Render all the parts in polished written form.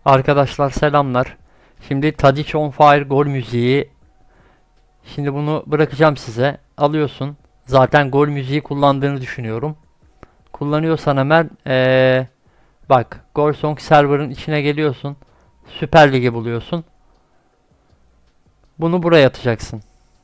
Arkadaşlar selamlar. Şimdi Tadic on Fire gol müziği. Şimdi bunu bırakacağım size. Alıyorsun. Zaten gol müziği kullandığını düşünüyorum. Kullanıyorsan hemen bak Gol Song server'ın içine geliyorsun. Süper Lig'i buluyorsun. Bunu buraya atacaksın.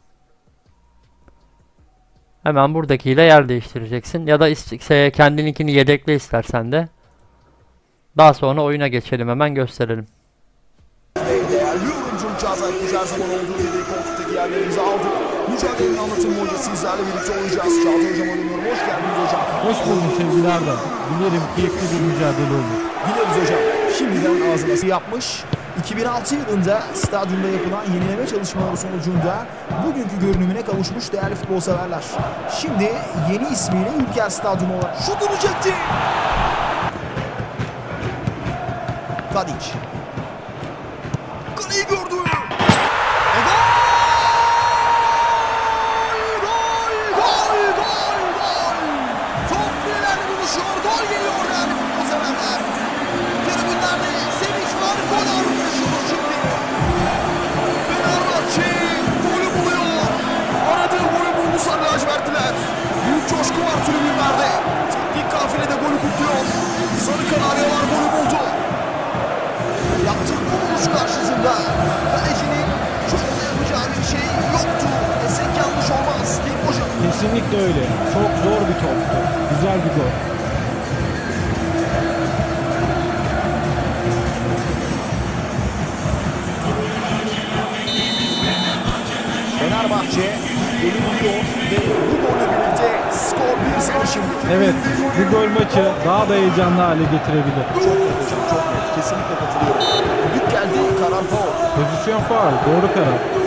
Hemen buradakiyle yer değiştireceksin. Ya da kendininkini yedekle istersen de. Daha sonra oyuna geçelim, hemen gösterelim. Değerli oyuncum Çağatay Kuş her zaman olduğu gibi koltuktaki yerlerimizi aldık. Mücadelenin anlatım boyunca sizlerle birlikte olacağız. Çağatay Hocam arıyorum. Hoş geldiniz hocam. Hoş bulduk sevgili Arda. Dilerim keyifli bir mücadele olur. Dileriz hocam. Şimdiden ağzına yapmış. 2006 yılında stadyumda yapılan yenileme çalışmaları sonucunda bugünkü görünümüne kavuşmuş değerli futbol severler. Şimdi yeni ismiyle Ülker Stadyumu olarak şutunu çekti. Tadic. Kaleyi gördü. Top filelerle buluşuyor. Gol geliyor değerli futbol severler. Tribünlerde sevinç var. Gol ağrı yaşıyor şimdi. Fenerbahçe golü buluyor. Aradığı golü buldu sarı lacivertliler. Büyük coşku var tribünlerde. Teknik kafile de golü kutluyor. Sarı kanaryalar golü buldu. Yaptığı kuruluş karşısında kalecinin çok da yapacağı bir şey yoktu. Desek yanlış olmaz değil mi hocam? Kesinlikle öyle. Çok zor bir toptu. Güzel bir gol. Fenerbahçe golü buluyor ve bu golle birlikte skor 1-0 şimdi. Evet, bu gol maçı daha da heyecanlı hale getirebilir. Çok net hocam, çok net. Kesinlikle katılıyorum. Düdük geldi, karar faul. Pozisyon faul, doğru karar.